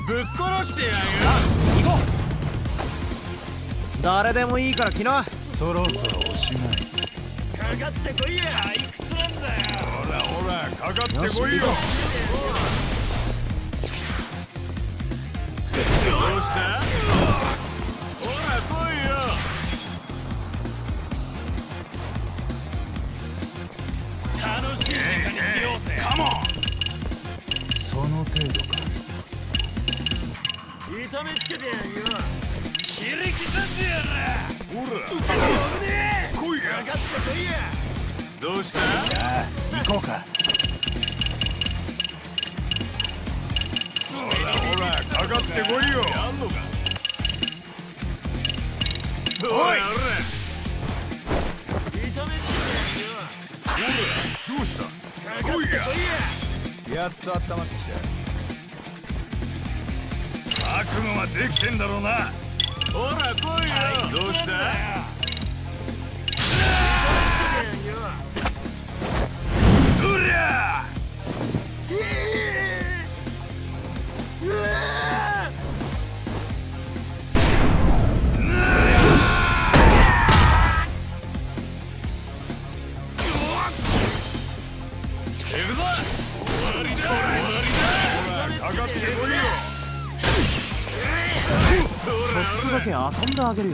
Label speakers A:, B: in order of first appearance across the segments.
A: ぶっ殺してやるよ。
B: 行こう。誰でもいいから来な。
C: そろそろおしまい。
A: かかってこいや。退屈なんだよ。
C: ほらほら、かかってこいよ。
A: どうした？ほら来いよ。楽しい時間にしようぜ。カモン。
C: その程度か。
A: 痛めつけてやるよ。切り刻んでやる。
C: ほら、
A: 来いや。かかってこいや。どうした？
C: さあ行こうか。ほらほら、かかってこいよ。
A: やんのか。おい。痛めつけてやるよ。
C: ほら、どうした？
A: かかってこいや。
C: やっと温まってきた。覚悟はできてんだろうな。
A: ほら来いよ。どうした？
C: そりゃ。
A: 行くぞ。終わりだ。
C: ほら、かかってこいよ。
B: ちょっとだけ遊んであげるよ。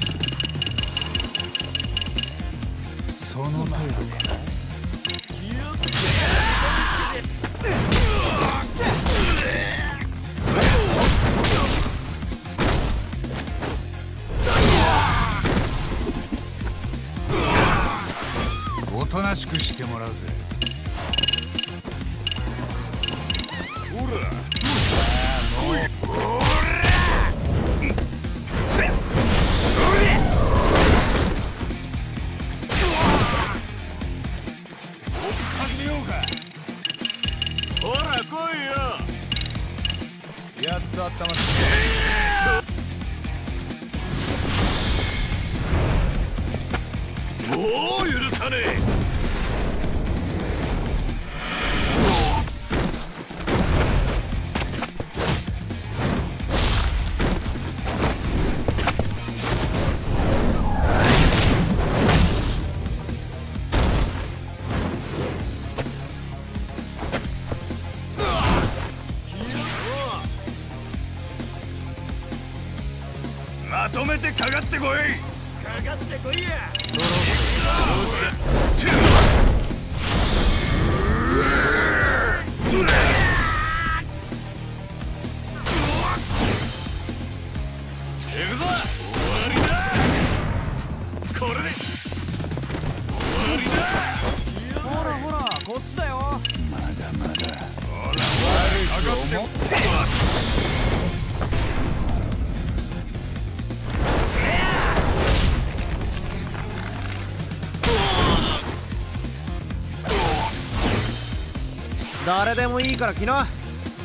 C: その程度か。おとなしくしてもらうぜ。ほら、
A: ほら来いよ。
C: やっと温まってき
A: もう許さねえ。
C: まとめてかかってこい。
A: かかってこいや。
C: そろそろ
A: 行くぞ。終わりだ。これで終わりだ。
B: ほらほら、こっちだよ。
C: まだまだ。ほら、悪いと思って
B: 誰でもいいから来な。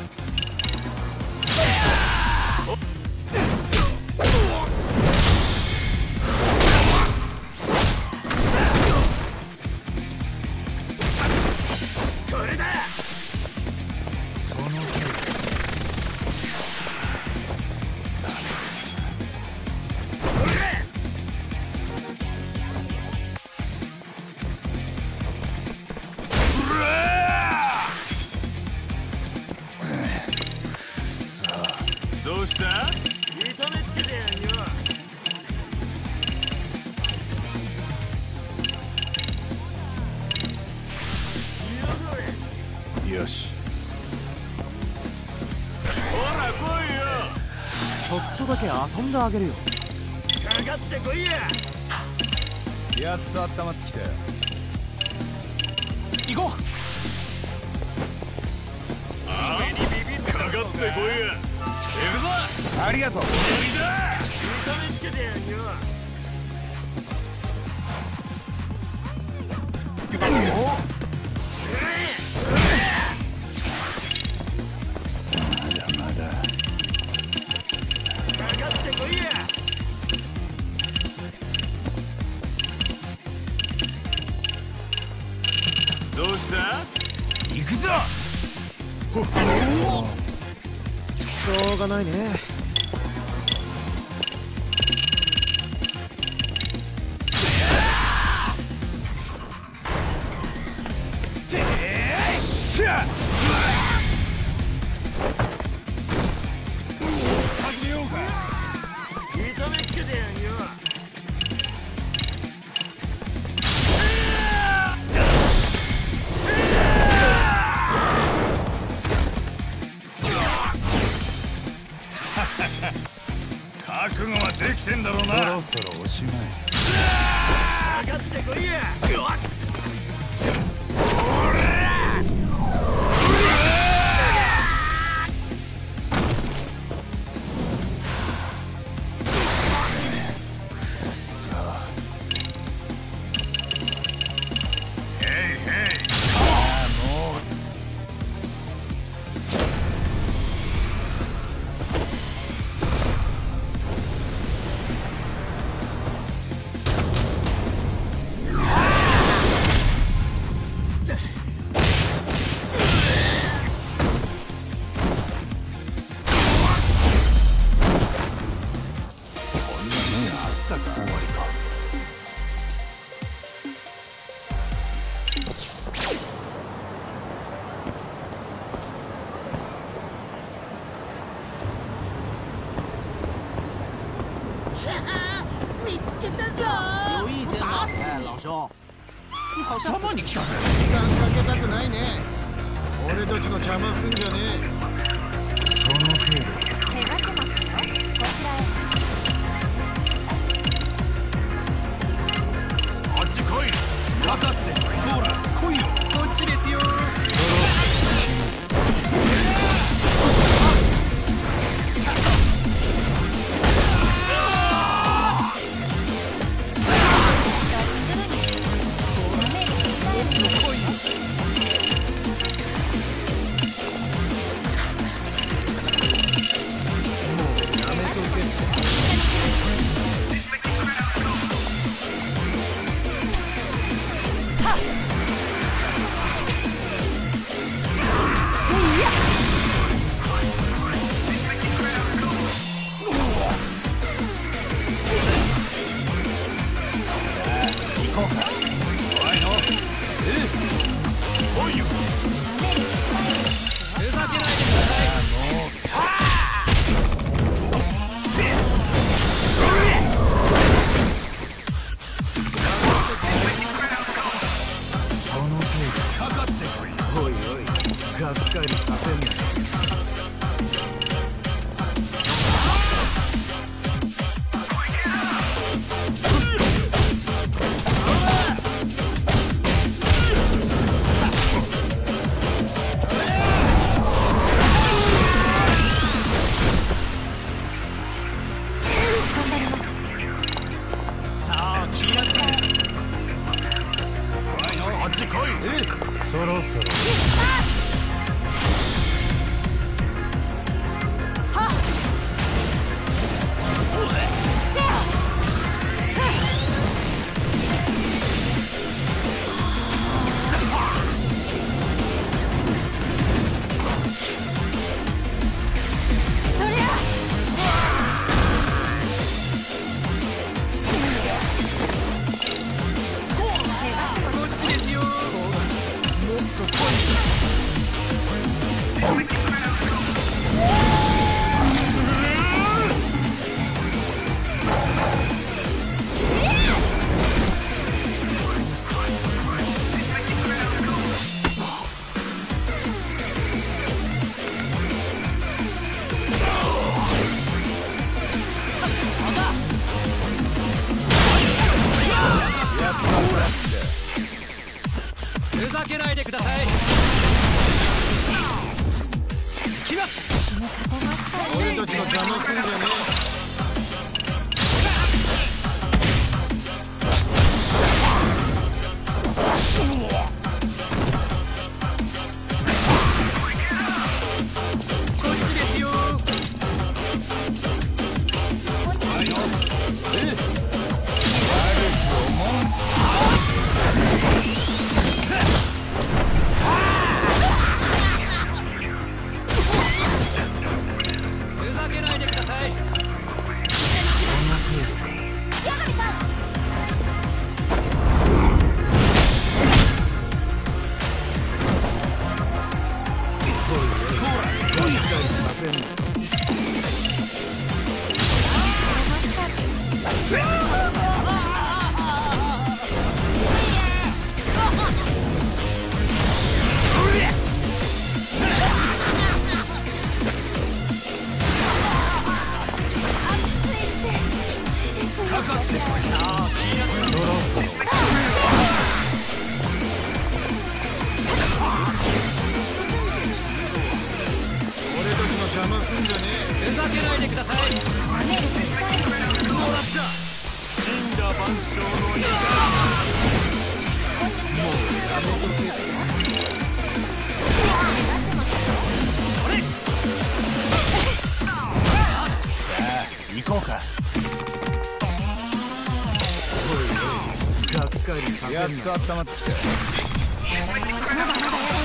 A: これだ。
C: その程度。
A: どうした？痛めつけてやるよ。
C: よし。
A: ほら来いよ。
B: ちょっとだけ遊んであげるよ。
A: かかってこいや。
C: やっと温まってきたよ。
B: 行こう。
A: かかってこいや。行くぞ。
C: ありがとう。
A: 痛めつけてやるよ。
C: まだまだ。
A: かかってこいや。どうした？
C: 行くぞ。
A: ちょ
B: ょうがないね。
A: 痛めつけてやんよ。覚悟はできてんだろうな。
C: そろそろおしまい。
A: 上がってこいや。
D: 見つけたぞ。
E: 有意见吗？哎，老兄，你好像
C: 頭に来たぜ。
D: 時間かけたくないね。俺たちの邪魔すんじゃね
C: その程度。
F: 怪我しますよ。こちらへ。
A: あっち来い。分かって。ほら来いよ。こっちですよ。
D: え。おいおい、がっかりさせんなよ。
C: そろそろ。
A: ふざけないでください。来ます。
D: 俺たちの邪魔すんじゃね
A: こっちですよ。
D: 俺たちの邪魔すんじゃね
A: ふざけないでください。もらった死んだ万象の怒り。
C: 行こうか。
D: え。がっかりさせんな。
C: やっと温まってきた。
F: まだまだや